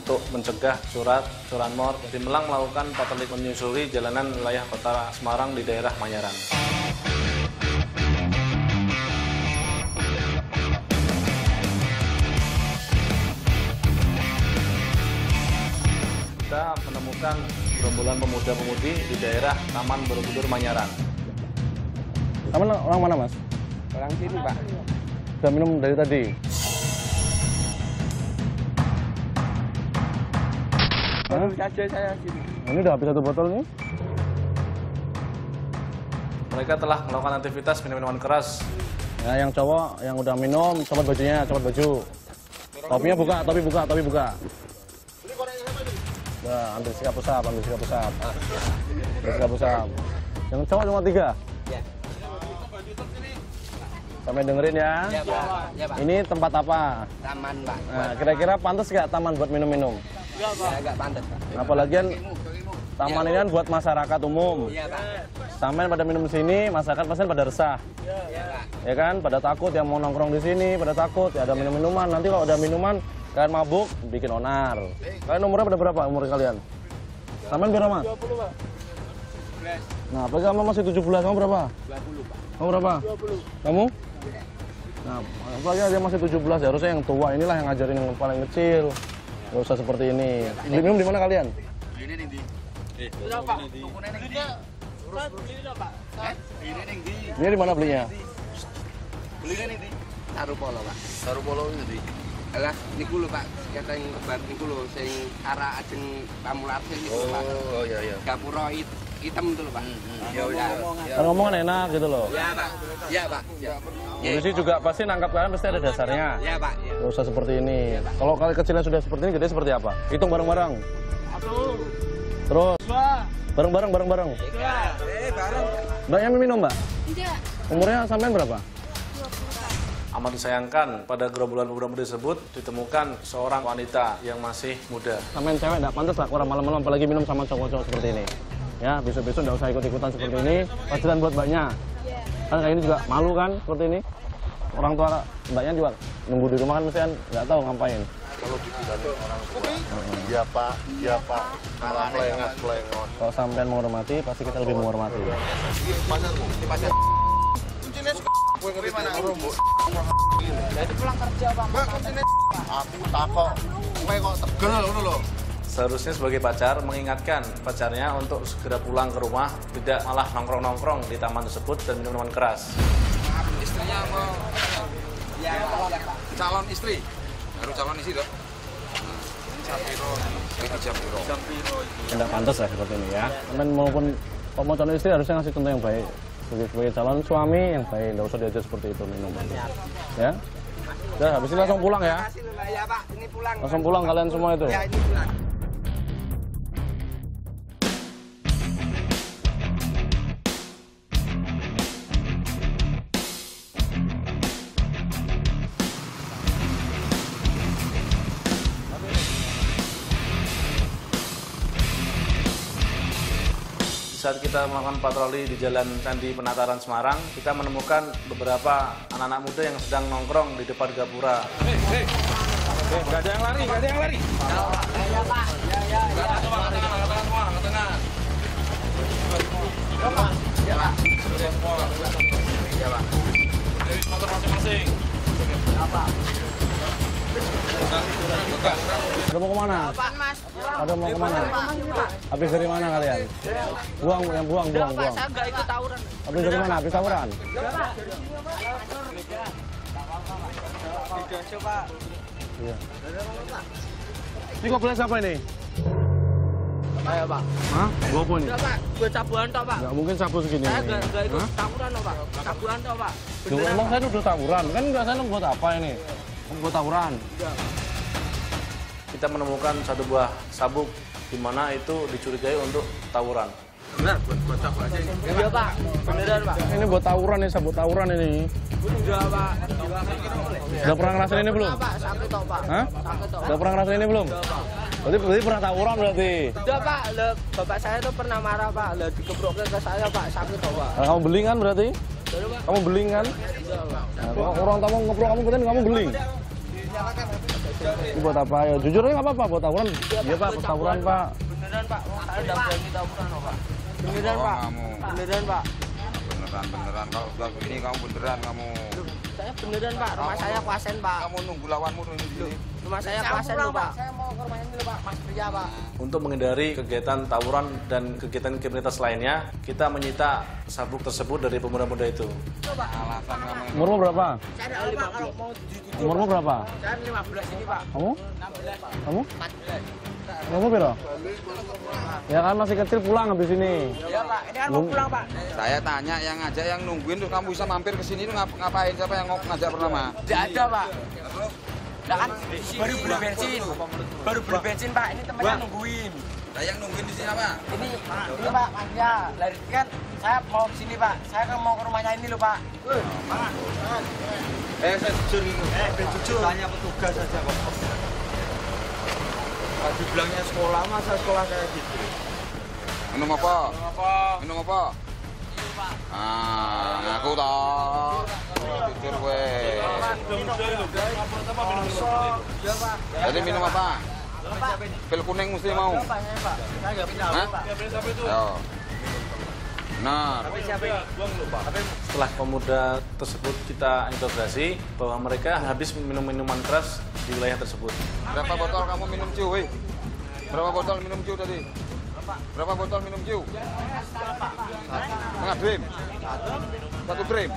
untuk mencegah curanmor. Tim Elang melakukan patroli menyusuri jalanan wilayah Kota Semarang di daerah Manyaran. Kita menemukan gerombolan pemuda-pemudi di daerah Taman Borobudur Manyaran. Taman orang mana, Mas? Orang sini, Pak. Sudah minum dari tadi? Baru saja saya sini. Ini udah habis 1 botol nih. Mereka telah melakukan aktivitas minum-minuman keras. Ya, yang cowok yang udah minum, copot bajunya, copot baju. Topinya buka, topi buka. Nah, ambil sikap usap. Yang cowok cuma 3. Ya. Sampai dengerin ya. Ya, Pak. Ya, Pak. Ini tempat apa? Taman, Pak. Nah, kira-kira pantas nggak taman buat minum-minum? Ya, agak pantas, Pak. Apalagi taman ini kan buat masyarakat umum. Iya, Pak. Sampai pada minum di sini, masyarakat pasti pada resah. Iya, Pak. Ya kan, pada takut yang mau nongkrong di sini, pada takut ya ada minum-minuman. Nanti kalau ada minuman, kalian mabuk, bikin onar. Kalian umurnya pada berapa umur kalian? Sampean berapa, Mas? 20, Pak. Nah, apalagi kamu masih 17, kamu berapa? 20, Pak. Kamu berapa? 20. Kamu? Nah, apalagi dia masih 17, harusnya yang tua inilah yang ngajarin yang paling kecil. Gak usah seperti ini. Beli minum di mana kalian? Ini ning ndi? Berapa? Tukune ning ndi? Beli Pak. Beli ning ndi? Ini di mana belinya? Beli ning ndi? Sarupolo, Pak. Sarupolo ndi? Alah niku lho, Pak. Kata yang kebar niku lho sing arah ajeng Pamularse niku, Pak. Oh iya. Gapura hitam itu lho, Pak. Ya udah. Kan ngomongan enak gitu loh. Ya, Pak. Ya, Pak. Ya. Polisi juga pasti nangkap kalian pasti ada dasarnya. Ya, Pak. Gak usah seperti ini. Kalau kalian kecilnya sudah seperti ini, gede seperti apa? Hitung bareng-bareng. 1. Terus 2. bareng-bareng. Bareng. Mbaknya minum, Mbak? Tidak. Umurnya sampean berapa? Amat disayangkan, pada gerombolan pemuda tersebut ditemukan seorang wanita yang masih muda. Sampean cewek enggak pantas lah kurang malam-malam apalagi minum sama cowok-cowok seperti ini. Ya, besok-besok enggak usah ikut-ikutan seperti ini. Pelajaran buat mbaknya. Kan kayak ini juga malu kan seperti ini. Orang tua mbaknya juga nunggu di rumah kan mesti kan nggak tahu ngapain. Kalau dibilangin orang tua, iya pak, malah pelengot. Kalau sampean menghormati, pasti kita lebih menghormati. Di pasar. Kuncinya gue ngerti mana orang bu. Jadi pulang kerja, Pak. Mbak, kuncinya aku takok, gue kok tegel ngono lho. Seharusnya sebagai pacar mengingatkan pacarnya untuk segera pulang ke rumah, tidak malah nongkrong-nongkrong di taman tersebut dan minum minuman keras. Istrinya apa? Ya, Pak. Calon istri. Harus calon istri dong. Jam piro. Tidak pantas lah seperti ini ya. Sampean maupun kalau mau calon istri harusnya ngasih contoh yang baik. Sebagai calon suami yang baik, nggak usah diajar seperti itu minum. Ya. Udah, habis ini langsung pulang ya. Ya, Pak. Ini pulang. Langsung pulang kalian semua itu. Ya, ini pulang. Saat kita melakukan patroli di Jalan Candi Penataran Semarang, kita menemukan beberapa anak-anak muda yang sedang nongkrong di depan gapura. Nggak ada yang lari. Ya, Pak. Ya. Ke tengah. Ya, Pak. Dari motor masing-masing. Ya, Pak. Udah mau kemana? Pak, Mas. Ada mau kemana? Habis dari mana kalian? Buang. Pak, saya nggak ikut tawuran. Habis dari mana? Habis tawuran? Iya. Ini kopinya siapa ini? Ayo, Pak. Hah? Gua pun. Enggak, Pak. Gue cabuan toh, Pak. Nggak mungkin sapu segini. Saya ini. nggak ikut Hah? tawuran toh, Pak. Cabuan toh, Pak. Duh, emang saya udah tawuran. Kan nggak saya buat apa ini? Buat tawuran. Kita menemukan satu buah sabuk di mana itu dicurigai untuk tawuran. Benar, buat cabut aja ini. Iya, Pak. Beneran, Pak. Ini buat tawuran nih, sabuk tawuran ini. Udah, Pak. Udah pernah ngerasain ini belum? Pak, sakit toh, Pak. Hah? Sakit toh. Udah pernah ngerasain ini belum? Berarti pernah tawuran berarti. Udah, Pak. Bapak saya tuh pernah marah, Pak. Dikeprok ke saya, Pak. Sakit toh, Pak. Nah, kamu beling kan berarti? Udah, Pak. Kamu beling kan? Udah, Pak. Nah, kalau orang tamu ngeprok kamu berarti kamu beling. Ini buat apa? Ya jujur aja nggak apa-apa, buat tawuran. Iya Pak, buat tawuran Pak. Beneran Pak, saya udah berani tawuran Pak. Beneran Pak, beneran Pak. Beneran kalau sudah begini kamu beneran kamu. Saya beneran Pak, rumah saya kuasen Pak. Kamu nunggu lawanmu di sini. Rumah saya kuasen Pak. Saya mau ke rumahnya dulu Pak, Mas Pria Pak. Untuk menghindari kegiatan tawuran dan kegiatan kriminalitas lainnya, kita menyita sabuk tersebut dari pemuda-pemuda itu. Alasan kamu. Umurmu berapa? Saya ada Pak, kalau mau di Umurmu berapa? saya 15 ini Pak. Kamu? 16 Pak. Kamu? 14. Kamu piro? Ya kan masih kecil pulang habis ini. Iya Pak, ini kan mau pulang Pak. Saya tanya yang ngajak yang nungguin terus kamu bisa mampir ke sini tuh ngapain? Siapa yang ngajak pertama? Tidak ada Pak. Lah kan baru beli bensin. Baru beli bensin Pak, ini temennya nungguin. Nah, yang nungguin di sini apa? Ini Pak, Masnya. Lari kan saya mau ke sini Pak. Saya kan mau ke rumahnya ini loh Pak. Saya jujur itu. Jujur. Tanya petugas saja kok. Tadi bilangnya sekolah, masa sekolah kayak gitu? Minum apa? Minum apa? Ah, ngaku toh. Jujur gue. Jadi minum apa? Pil kuning mesti mau. Hah? Yo. Nah, Setelah pemuda tersebut kita interogasi bahwa mereka habis minum minuman keras di wilayah tersebut. berapa botol kamu minum ciu, weh? Berapa botol minum ciu tadi? Berapa botol minum ciu? Setengah gram? 1 gram?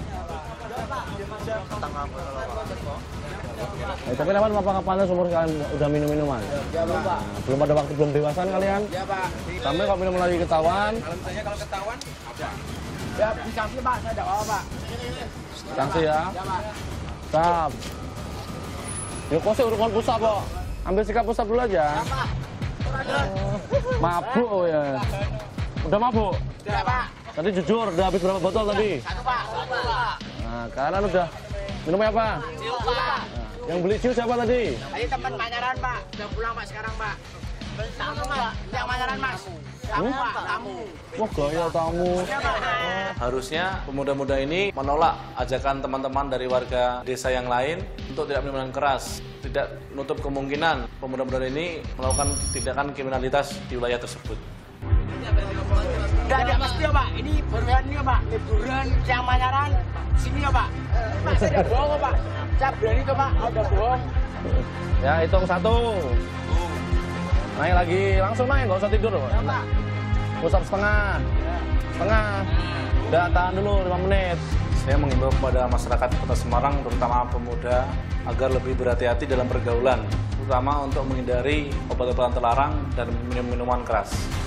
Tapi kapan kapan umur kalian udah minum-minuman? Nah, belum ada waktu, belum dewasa kalian? Iya Pak. Sampai kalau minum lagi ketahuan? Kalau ketahuan, apa? Ya disanksi Pak, saya tidak apa Pak. Sanksi ya? Ya Pak. Sap. Yuk kok sih urusan pusat kok. Ambil sikap pusat dulu aja. Pak. Mabuk oh ya. Udah mabuk? Ya Pak. Tadi jujur, udah habis berapa botol tadi? 1 Pak. 1 Pak. Nah, kalian udah minumnya apa? Ciu Pak. Yang beli ciu siapa tadi? Tadi teman Panyaran Pak. Udah pulang Pak sekarang Pak. Tamu Pak. Yang Panyaran Mas. Tamu Pak. Tamu. Wah gaya tamu. Iya Pak. Harusnya pemuda-pemuda ini menolak ajakan teman-teman dari warga desa yang lain untuk tidak minum minuman keras. Tidak menutup kemungkinan pemuda-pemuda ini melakukan tindakan kriminalitas di wilayah tersebut. Enggak ada mesti ya Pak. Ini liburan ya Pak. Liburan yang Panyaran sini ya Pak. Mas saya tidak bohong Pak. Saya berani tuh Pak. Udah bohong. Ya hitung 1. Naik lagi, langsung naik, nggak usah tidur. Ya Pak. Pusat setengah. Setengah. Udah tahan dulu 5 menit. Saya mengimbau kepada masyarakat Kota Semarang, terutama pemuda, agar lebih berhati-hati dalam pergaulan, terutama untuk menghindari obat-obatan terlarang dan minum-minuman keras.